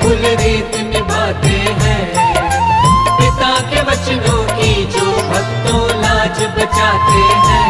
कुल रीत निभाते हैं। पिता के वचनों की जो भक्तों लाज बचाते हैं।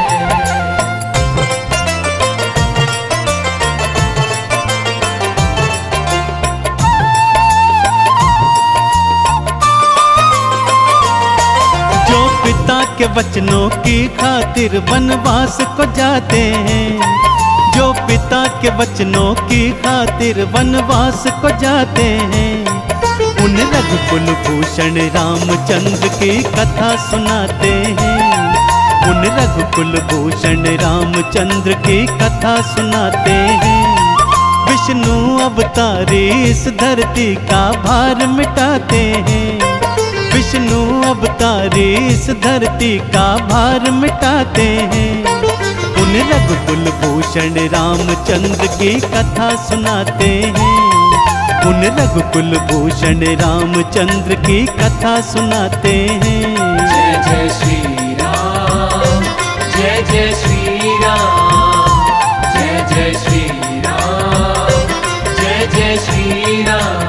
जो पिता के वचनों की खातिर वनवास को जाते हैं, जो पिता के वचनों की खातिर वनवास को जाते हैं, उन रघुकुल भूषण रामचंद्र की कथा सुनाते हैं। उन रघुकुल भूषण रामचंद्र की कथा सुनाते हैं। विष्णु अवतारी इस धरती का भार मिटाते हैं। विष्णु अवतारी इस धरती का भार मिटाते हैं। उन रघुकुल भूषण रामचंद्र की कथा सुनाते हैं। उन रघुकुल भूषण रामचंद्र की कथा सुनाते हैं। जय जय श्री राम, जय जय श्री राम, जय जय श्री राम, जय जय श्री राम।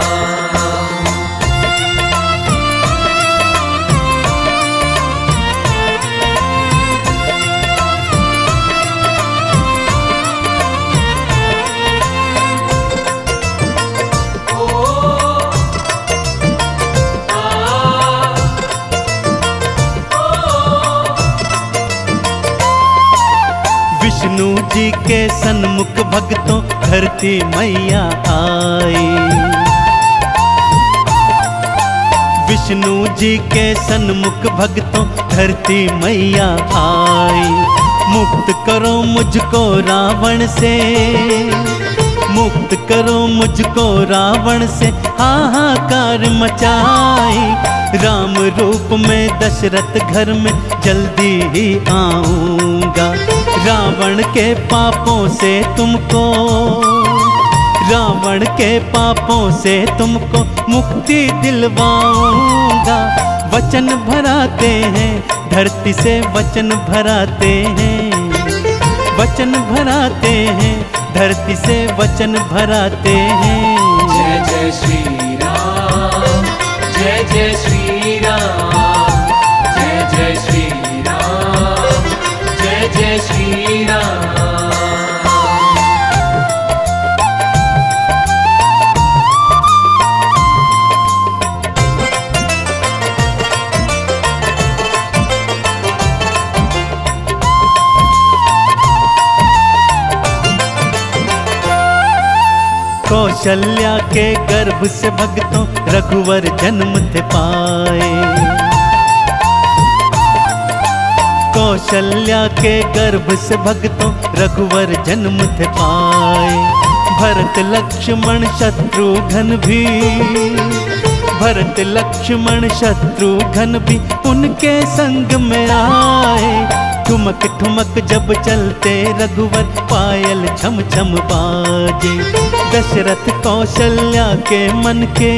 विष्णु जी के सन्मुख भक्तों धरती मैया आई। विष्णु जी के सन्मुख भक्तों धरती मैया आई। मुक्त करो मुझको रावण से, मुक्त करो मुझको रावण से, हाहाकार मचाई। राम रूप में दशरथ घर में जल्दी ही आऊंगा। रावण के पापों से तुमको, रावण के पापों से तुमको मुक्ति दिलवाऊंगा। वचन भराते हैं धरती से, वचन भराते हैं, वचन भराते हैं धरती से, वचन भराते हैं। जय जय श्री राम, जय जय श्री राम, जय जय श्री राम, जय जय श्री राम। कौशल्या के गर्भ से भक्तों रघुवर जन्म थे पाए। कौशल्या के गर्भ से भक्तों रघुवर जन्म थे पाए। भरत लक्ष्मण शत्रुघ्न भी, भरत लक्ष्मण शत्रुघ्न भी उनके संग में आए। ठुमक ठुमक जब चलते रघुवर पायल छम छम बाजे। दशरथ कौशल्या के मन के,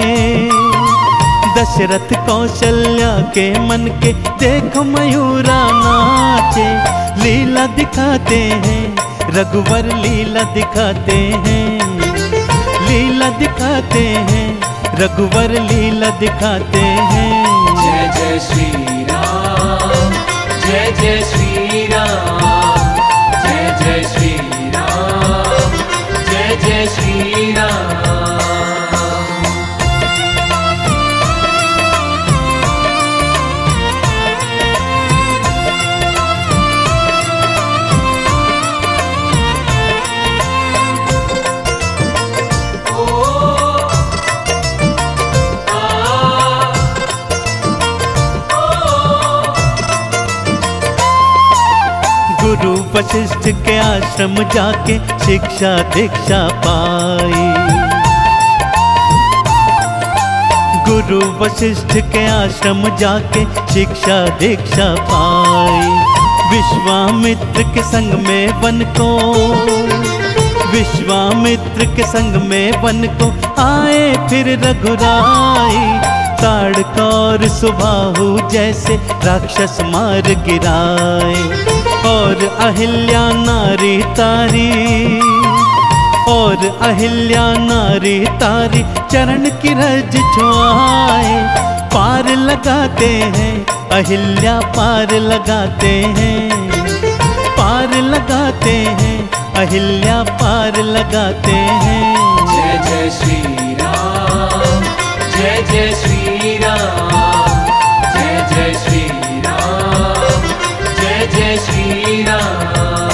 दशरथ कौशल्या के मन के देखो मयूरा नाचे। लीला दिखाते हैं रघुवर, लीला दिखाते हैं, लीला दिखाते हैं रघुवर, लीला दिखाते हैं। जय जय श्री राम, जय जय श्री राम, जय जय श्री राम, जय जय श्री राम। गुरु वशिष्ठ के आश्रम जाके शिक्षा दीक्षा पाई। गुरु वशिष्ठ के आश्रम जाके शिक्षा दीक्षा पाई। विश्वामित्र के संग में वन को, विश्वामित्र के संग में वन को आए फिर रघुराई। ताड़कौर सुबाहु जैसे राक्षस मार गिराए। और अहिल्या नारी तारी, और अहिल्या नारी तारी चरण की रज छुआए। पार लगाते हैं अहिल्या पार लगाते हैं, पार लगाते हैं अहिल्या पार लगाते हैं। जय जय श्री राम, जय जय श्री राम, जय जय श्री राम, जय जय श्री राम।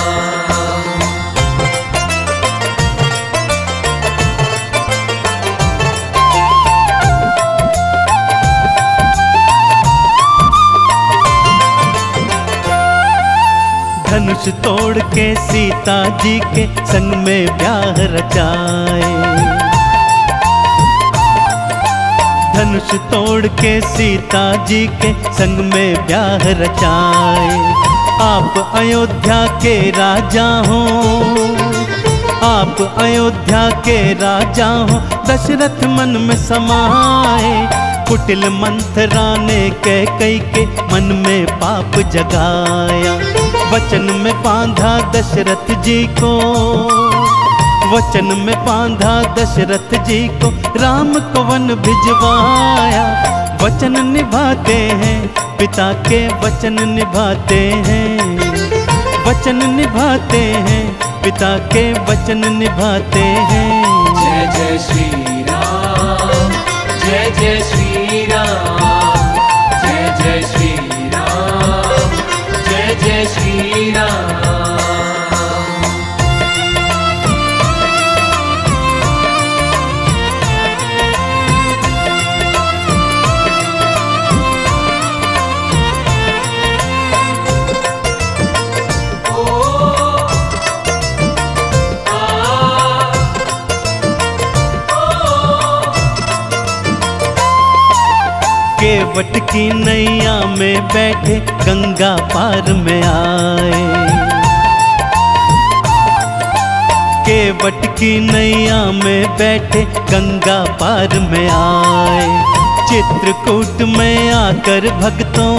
धनुष तोड़ के सीता जी के संग में ब्याह रचाए। धनुष तोड़ के सीता जी के संग में ब्याह रचाए। आप अयोध्या के राजा हो, आप अयोध्या के राजा हो, दशरथ मन में समाए। कुटिल मंथरा ने कैकेयी के मन में पाप जगाया। वचन में बांधा दशरथ जी को, वचन में बांधा दशरथ जी को, राम को वन भिजवाया। वचन निभाते हैं पिता के वचन निभाते हैं, वचन निभाते हैं पिता के वचन निभाते हैं। जय जय श्री राम, जय जय श्री राम, जय जय श्री राम, जय जय श्री राम। केवट की नैया में बैठे गंगा पार में आए। केवट की नैया में बैठे गंगा पार में आए। चित्रकूट में आकर भक्तों,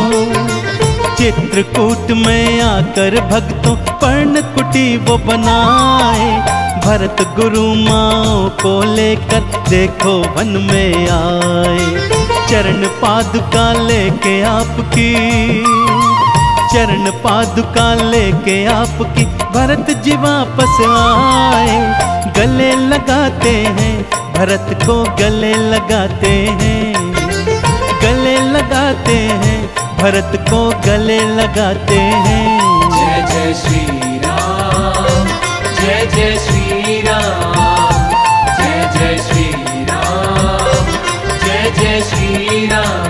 चित्रकूट में आकर भक्तों पर्ण कुटी वो बनाए। भरत गुरु माओ को लेकर देखो वन में आए। चरण पादुका लेके आपकी, चरण पादुका लेके आपकी भरत जी वापस आए। गले लगाते हैं भरत को गले लगाते हैं, गले लगाते हैं भरत को गले लगाते हैं। जय जय श्री राम, जय जय श्री राम, जय जय श्री राम, जय जय श्री राम।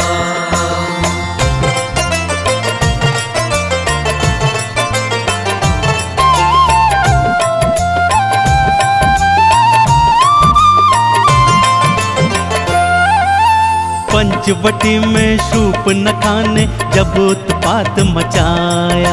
पंचवटी में शूर्पणखा ने जब उत्पात मचाया।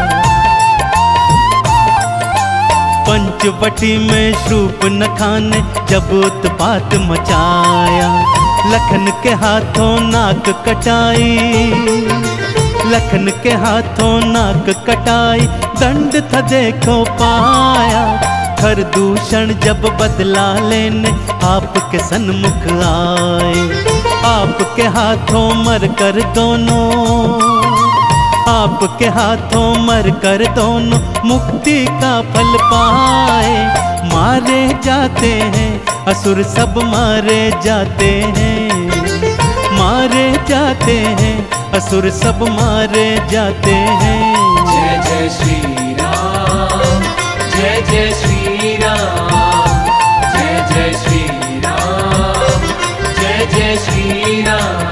पंचवटी में शूर्पणखा ने जब उत्पात मचाया। लखन के हाथों नाक कटाई, लखन के हाथों नाक कटाई। दंड था देखो पाया। खरदूषण जब बदला लेने आपके सन्मुख आए। आपके हाथों मर कर दोनों, आपके हाथों मर कर दोनों मुक्ति का फल पाए। मारे जाते हैं असुर सब मारे जाते हैं, मारे जाते हैं असुर सब मारे जाते हैं। जय जय श्री राम, जय जय श्री राम, जय जय श्री राम, जय जय श्री राम।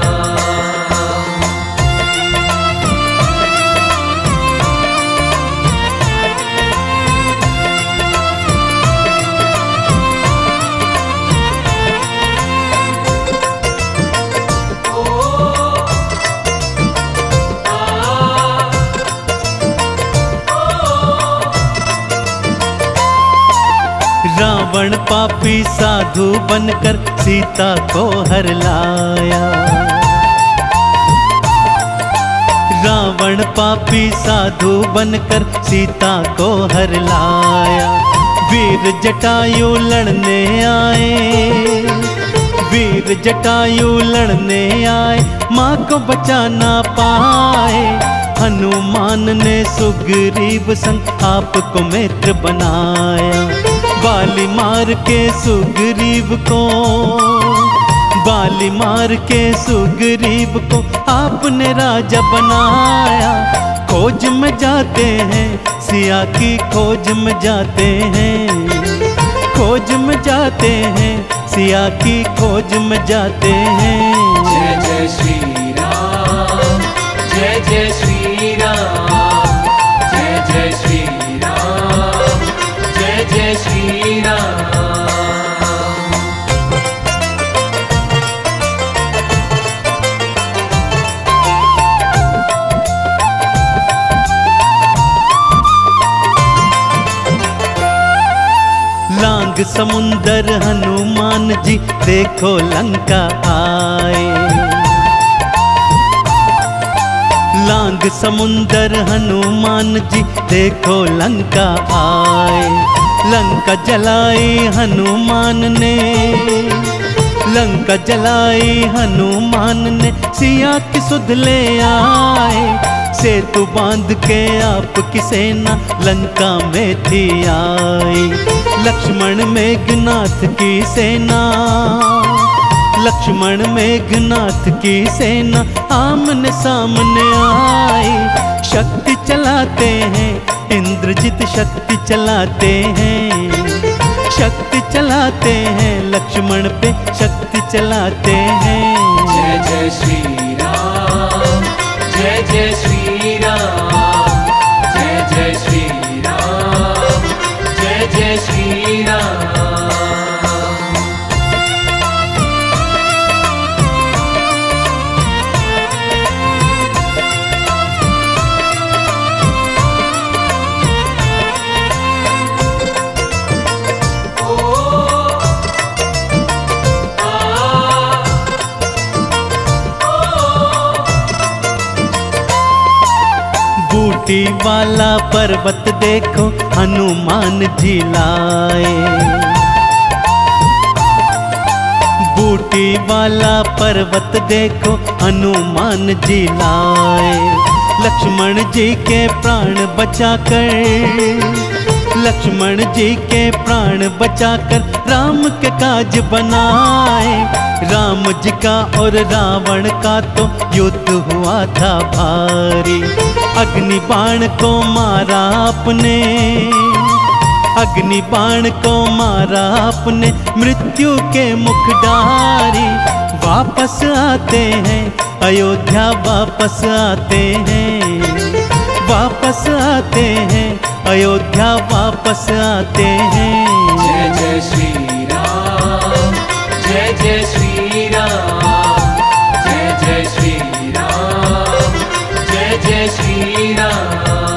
रावण पापी साधु बनकर सीता को हर लाया। रावण पापी साधु बनकर सीता को हर लाया। वीर जटायु लड़ने आए, वीर जटायु लड़ने आए, माँ को बचा ना पाए। हनुमान ने सुग्रीव संग आपको मित्र बनाया। बाली मार के सुग्रीव को, बाली मार के सुग्रीव को आपने राजा बनाया। खोज में जाते हैं, सिया की खोज में जाते हैं, खोज में जाते हैं, सिया की खोज में जाते हैं। जय जय श्री राम, जय जय श्री राम, जय जय श्री राम, जय जय श्री राम। लांग समुंदर हनुमान जी देखो लंका आए। लांग समुंदर हनुमान जी देखो लंका आए। लंका जलाई हनुमान ने, लंका जलाई हनुमान ने, सिया की सुध ले आए। सेतु बांध के आपकी सेना लंका में थी आई। लक्ष्मण मेघनाथ की सेना, लक्ष्मण मेघनाथ की सेना आमने सामने आई। शक्ति चलाते हैं इंद्रजित, शक्ति चलाते हैं, शक्ति चलाते हैं, लक्ष्मण पे शक्ति चलाते हैं। जय जय श्री राम, जय जय श्री राम, जय जय श्री राम, जय जय श्री राम। बूटी वाला पर्वत देखो हनुमान जी लाए। बूटी वाला पर्वत देखो हनुमान जी लाए। लक्ष्मण जी के प्राण बचाकर, लक्ष्मण जी के प्राण बचाकर राम के काज बनाए। राम जी का और रावण का तो युद्ध हुआ था भारी। अग्नि बाण को मारा आपने, अग्नि बाण को मारा आपने, मृत्यु के मुख डारी। वापस आते हैं अयोध्या, वापस आते हैं, वापस आते हैं अयोध्या, वापस आते हैं। जय जय श्री राम, जय जय श्री राम, जय जय श्री राम, जय जय श्री राम।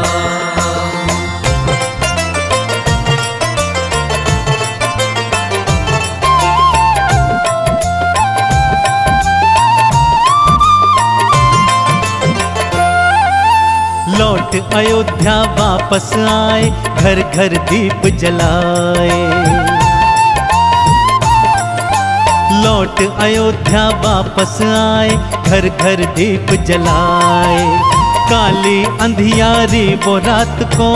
लौट अयोध्या वापस आए, घर घर दीप जलाए। लौट अयोध्या वापस आए, घर घर दीप जलाए। काली अंधियारी वो रात को,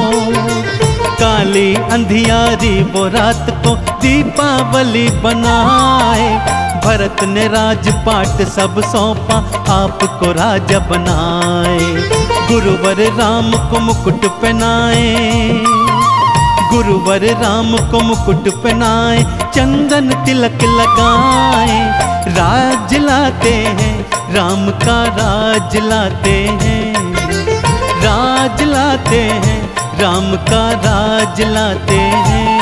काली अंधियारी वो रात को दीपावली बनाए। भरत ने राजपाट सब सौंपा, आपको राजा बनाए। गुरुवर राम को मुकुट पहनाए, गुरुवर राम को मुकुट पहनाए। चंदन तिलक लगाए, राज लाते हैं, राम का राज लाते हैं, राज लाते हैं, राम का राज लाते हैं।